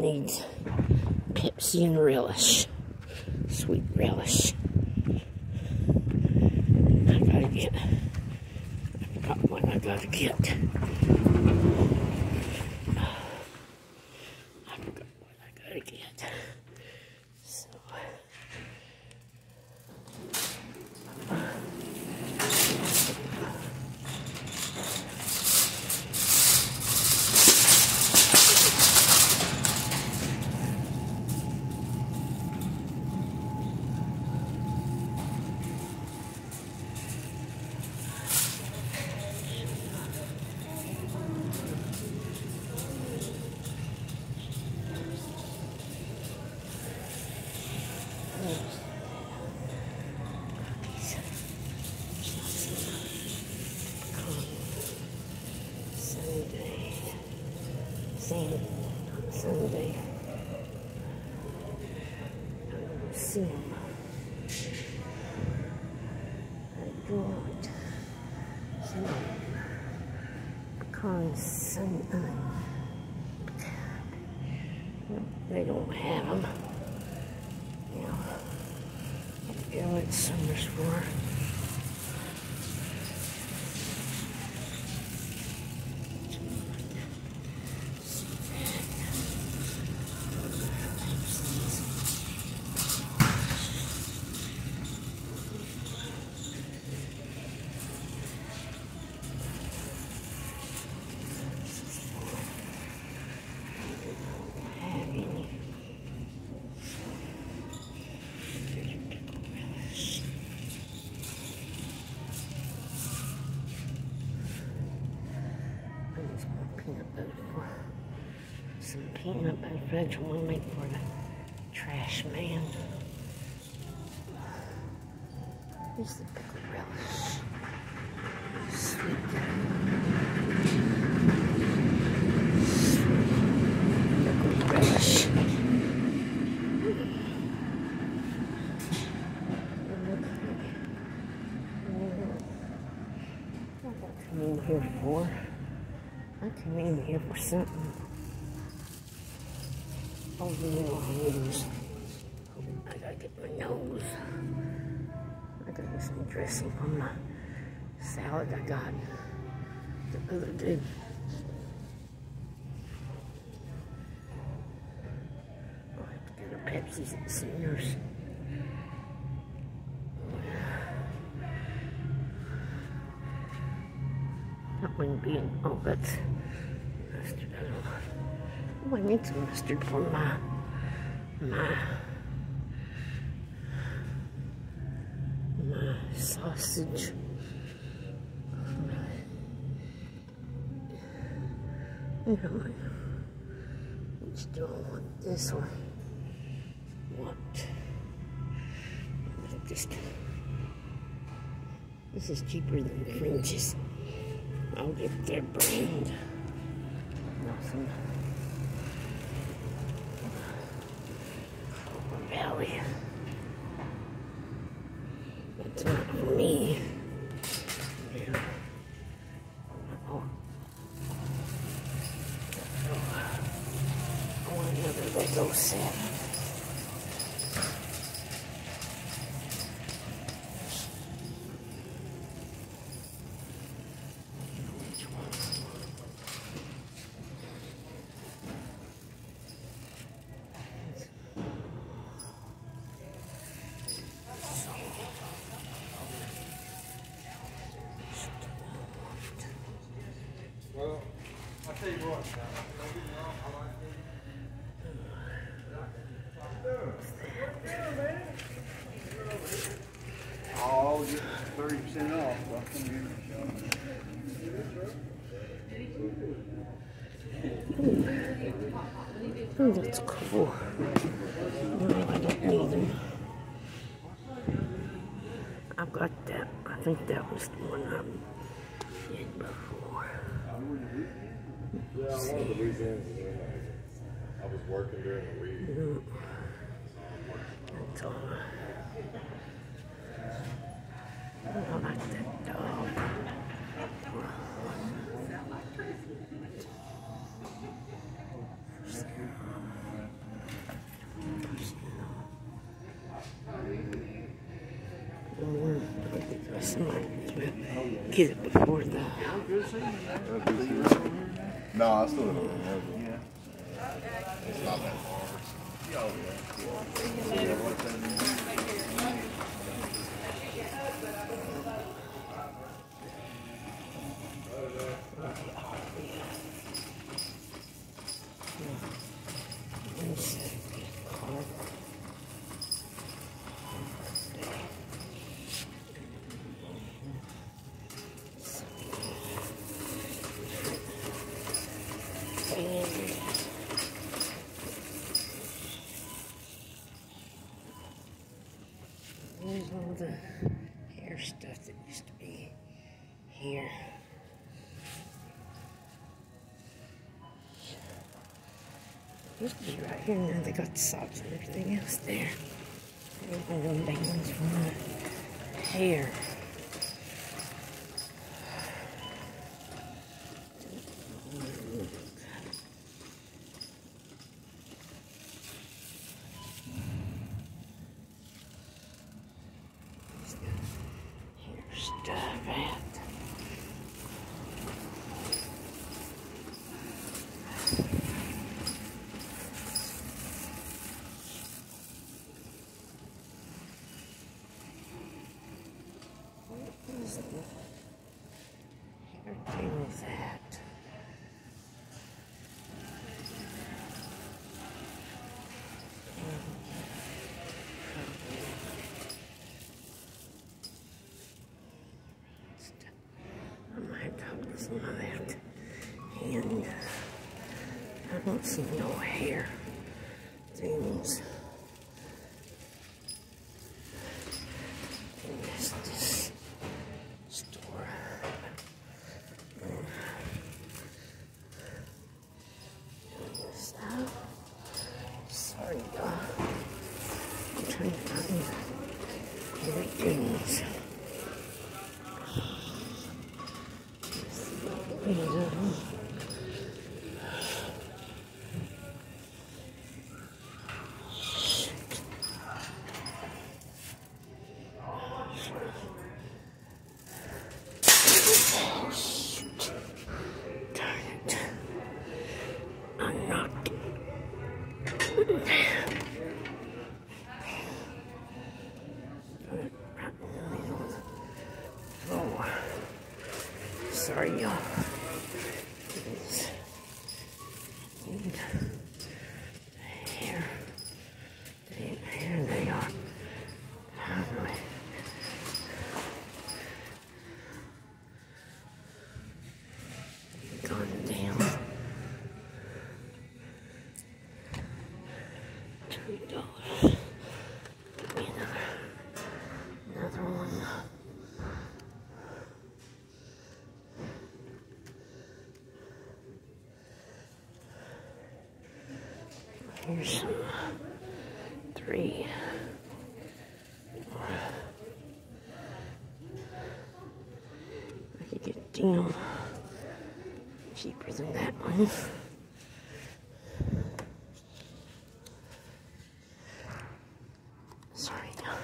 needs Pepsi and relish. Sweet relish. I forgot what I gotta get. I forgot what I gotta get. So. Sunday. See him. I got some pecan sun. They don't have them. You know, I forget what summer's for. Some peanut butter fudge we'll make for the trash man. Here's the pickle relish. Sweet. Pickle relish. I came in here for something. Oh, nose. I gotta get my nose. I gotta get some dressing on my salad I got the other day. I'll have to get a Pepsi at Sears. That wouldn't be an, oh, that's mustard. I don't know. Oh, I need some mustard for my sausage. Which do I want? This one. What? This is cheaper than French's. I'll get their brand. Nothing. Valley. That's not for me. Yeah. Oh. I want another Lego set. Well, I'll tell you what, don't get me wrong, I like it. Oh, just 30% off. Oh, that's cool. No, I don't need them. I've got that. I think that was the one I did before. Yeah, one of the weekends I was working during the week. That's all. I like that dog. No, I still don't remember. Yeah. It's not that far. There's all the hair stuff that used to be here. Used to be right here, now they got the socks and everything else there. There's one of them bands from the hair. Stuff at. What is the hair thing with that? On my left hand, I don't see no hair things. And that's this store. So, sorry, y'all. I'm trying to find hair things. Sorry, y'all. Here they are. How do I? Gone down. $2. Give me another one. Here's some 3. I could get them cheaper than that one. Sorry.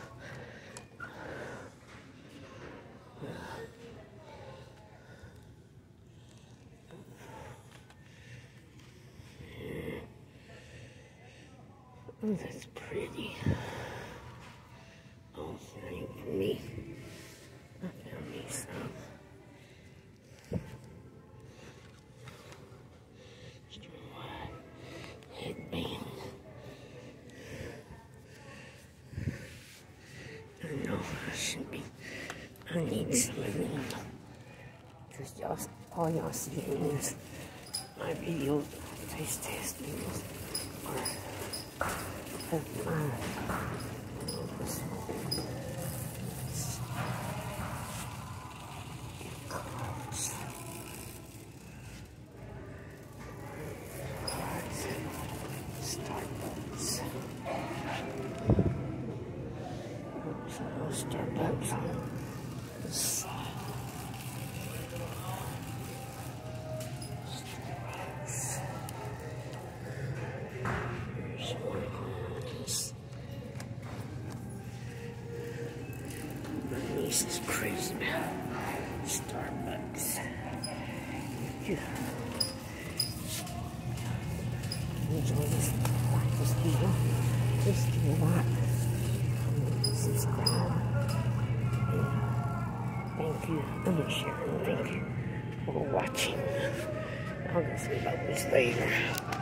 Oh, that's pretty. Oh, that ain't for me. I found me some. Headband. I know I should be. I need some of them. Because all y'all see is my video face testings of mine. Starbucks. Starbucks on this side. Starbucks. Here's one on this. My niece is crazy about Starbucks. you. Enjoy this video. Just do a lot. Subscribe. And thank you. I'm sharing. Thank you for watching. I'll go see about this later.